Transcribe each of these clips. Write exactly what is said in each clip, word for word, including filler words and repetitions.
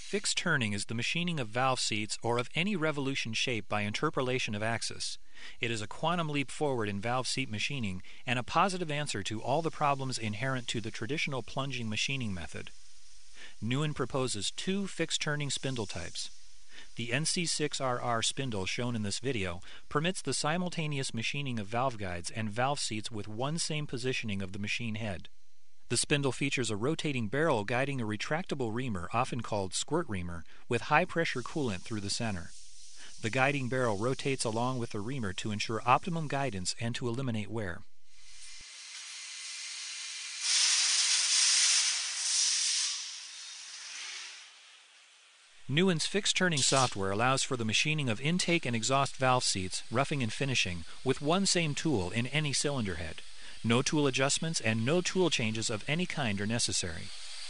Fixed turning is the machining of valve seats or of any revolution shape by interpolation of axis. It is a quantum leap forward in valve seat machining and a positive answer to all the problems inherent to the traditional plunging machining method. Newen proposes two fixed turning spindle types. The N C six R R spindle shown in this video permits the simultaneous machining of valve guides and valve seats with one same positioning of the machine head. The spindle features a rotating barrel guiding a retractable reamer, often called squirt reamer, with high-pressure coolant through the center. The guiding barrel rotates along with the reamer to ensure optimum guidance and to eliminate wear. Newen's fixed turning software allows for the machining of intake and exhaust valve seats, roughing and finishing, with one same tool in any cylinder head. No tool adjustments and no tool changes of any kind are necessary.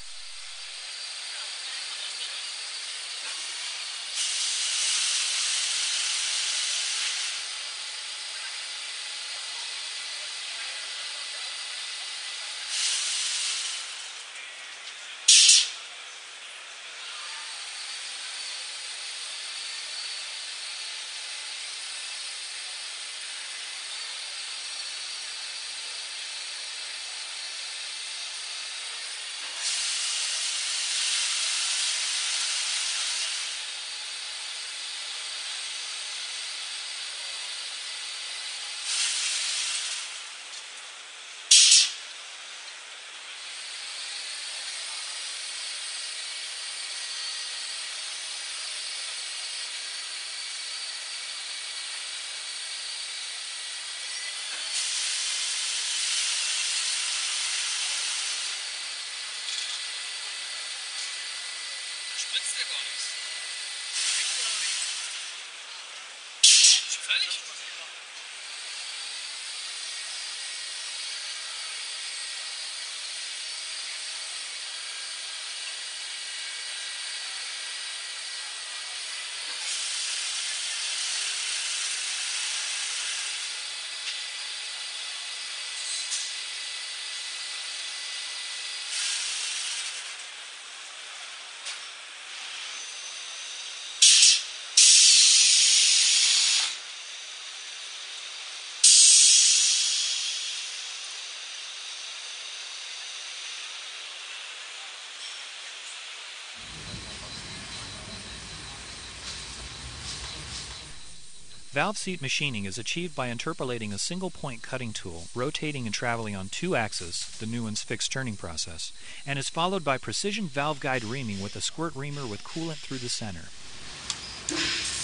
Spritzt der gar nichts. Kriegt man auch nichts. Schon fertig? Valve seat machining is achieved by interpolating a single-point cutting tool, rotating and traveling on two axes, the Newen's fixed turning process, and is followed by precision valve guide reaming with a squirt reamer with coolant through the center.